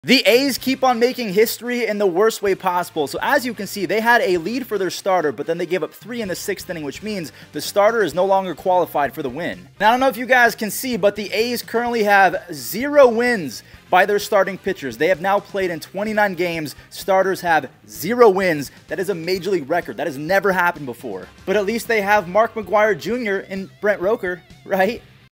The A's keep on making history in the worst way possible. So as you can see, they had a lead for their starter, but then they gave up 3 in the 6th inning, which means the starter is no longer qualified for the win. Now, I don't know if you guys can see, but the A's currently have 0 wins by their starting pitchers. They have now played in 29 games. Starters have 0 wins. That is a major league record. That has never happened before. But at least they have Mark McGwire Jr. and Brent Roker, right?